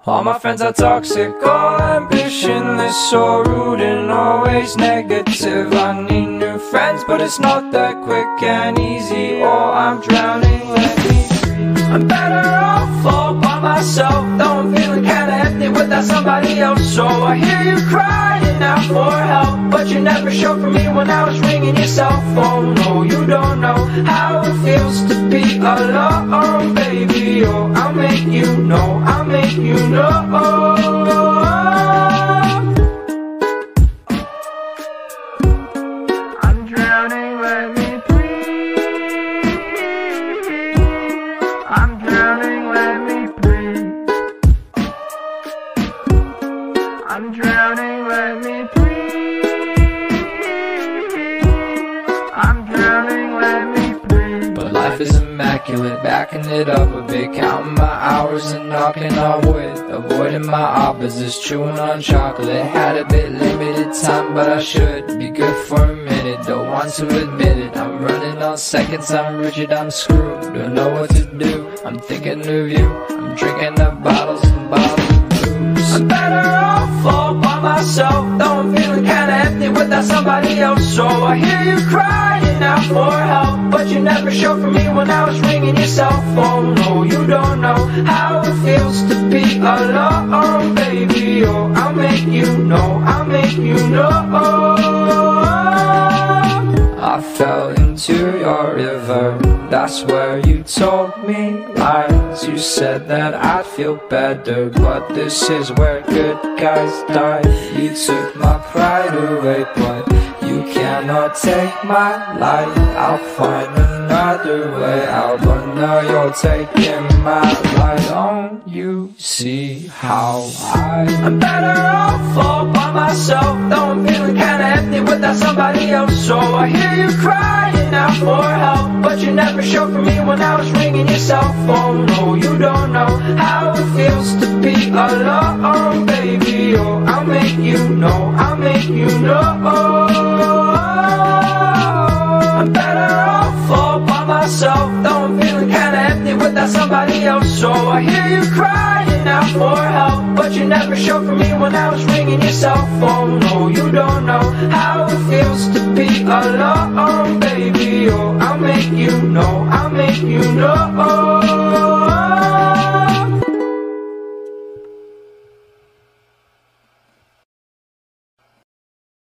All my friends are toxic, all ambitionless, so rude and always negative. I need new friends, but it's not that quick and easy, or I'm drowning, let me free. I'm better off all by myself, though I'm feeling kinda empty without somebody else. So I hear you crying out for help, but you never showed for me when I was ringing your cell phone. No, you don't know how it feels to be alone, baby. Oh, I'll make you know, I'll make you know. I'm drowning, let me breathe. I'm drowning, let me breathe. I'm drowning, let me breathe. I'm drowning, let me breathe. But life is immaculate, backing it up a bit, counting my hours and knocking on wood, avoiding my opposites, chewing on chocolate. Had a bit limited time, but I should be good for a minute. Don't want to admit it, I'm running on seconds, I'm rigid, I'm screwed. Don't know what to do, I'm thinking of you. I'm drinking the bottles and bottles of booze. I'm better off all by myself, though I'm feeling kinda empty without somebody else. So I hear you crying out for help, but you never showed for me when I was ringing your cell phone. No, you don't know how it feels to be alone, baby. Oh, I'll make you know, I'll make you know. I fell into your river, that's where you told me lies. You said that I'd feel better, but this is where good guys die. You took my pride away, but you cannot take my life. I'll find another way out, but now you're taking my life. Don't you see how I'm better off all by myself, though I'm feeling kinda empty without somebody else. So I hear you crying out for help, but you never showed for me when I was ringing your cell phone. No, you don't know how it feels to be alone, baby. Oh, I'll make you know, I'll make you know. I'm better off all by myself, though I'm feeling kinda empty without somebody else. So I hear you crying out for help, but you never showed for me when I was ringing your cell phone. No, you don't know how it feels to be alone, baby. Oh, I'll make you know, I'll make you know.